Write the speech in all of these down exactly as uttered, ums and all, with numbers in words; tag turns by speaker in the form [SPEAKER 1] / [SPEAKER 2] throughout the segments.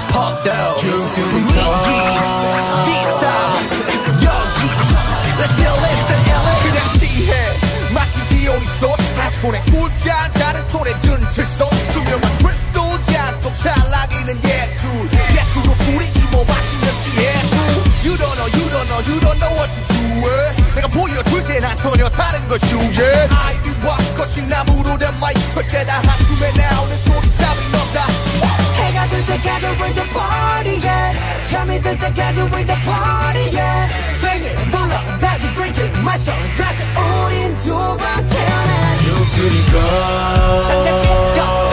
[SPEAKER 1] 싶어도 분위기 디스타일 여기 Let's still live the 엘에이 그냥 취해 마치 디오니소스 한 손에 술잔 다른 손에 든칠소 투명한 크리스탈 잔속 찰나기는 예술 예술로 술이 이모 마시면 예술 You don't know you don't know you don't know what to do it. 내가 보여줄게 난 전혀 다른 걸 주제 아이비와 거친 나무로 된 마이크 절대 다 한숨에 나오는 소리 답이 너다 해가 들 때까지 we're the party yeah 잠이 들 때까지 we're the party yeah Sing it 불러 다시 drink it 마셔 다시 우린 두 번 태어나 죽들이고 창작의 고통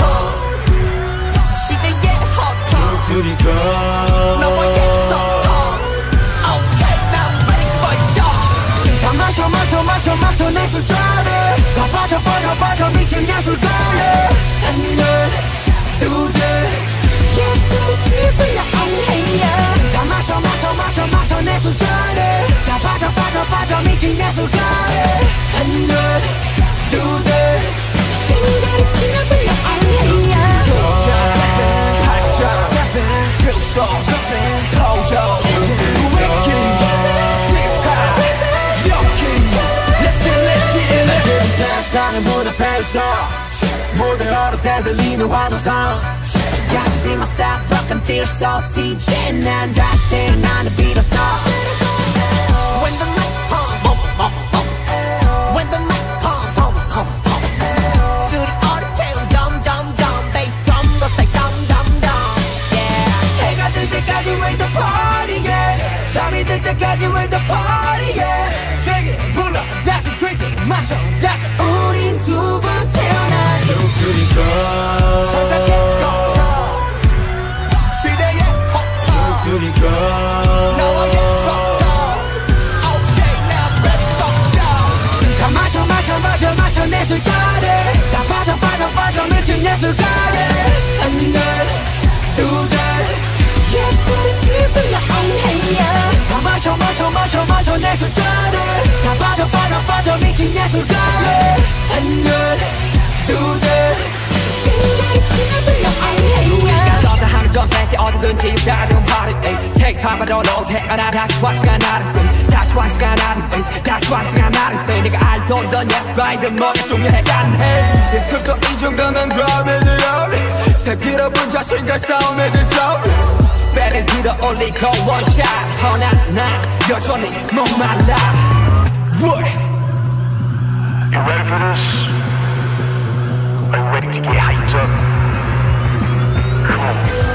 [SPEAKER 1] 시대의 허통 죽들이고 너와의 소통 Okay now I'm ready for sure 다 마셔 마셔 마셔 마셔 내 술잔에 다 빠져 빠져 빠져 미친 예술가에 한눈 두개 예술이 지불려 엉해야 다 마셔 마셔 마셔 마셔 내 술잔에 다 빠져 빠져 빠져 미친 예술가에 한눈 두개 인간이 지불려 엉해야 소자 팔자 필소 코도 위키 비파 여기 Let's get let's get in it 세상의 무대에서 무대어로 대들리는 환호성 Got to see my style, broken tears, so see Jen 난 다시 태어나는 비로소 When the night comes, bum, bum, bum When the night comes, come, come, come 스튜디오를 채운 dum, dum, dum Bass drum, 더 say dum, dum, dum Yeah 해가 뜰 때까지 we're the party, yeah 잠이 들 때까지 we're the party, yeah Sing it, 불러, 다시 drink it, 마셔, 다시 우린 두 번 태어나 죽들이고 창작의 고통 시대의 허통 죽들이고 나와의 소통 Okay now I'm ready for show 다 마셔 마셔 마셔 마셔 내 술잔에 다 빠져 빠져 빠져 미친 예술가에 한눈 두잔 예술이 지불려 엉해야 다 마셔 마셔 마셔 마셔 내 술잔에 다 빠져 빠져 빠져 미친 예술가에 한눈 두잔 인간이 지불려 엉해야 우리가 너다 하는 전 세계 어디든지 다른 party Take part but don't 태어나 다시 왔으가 나를 free 다시 왔으가 나를 free 다시 왔으가 나를 free 내가 알던 던 예술가이든 뭐가 중요하잖아 예술도 이 정도면 그럼이지요 새끼로분 자신과 싸움해질 싸움 배를 들어 올리고 원샷 허나 난 여전히 목말라 What?
[SPEAKER 2] You ready for this? Are you ready to get hyped up? Come on.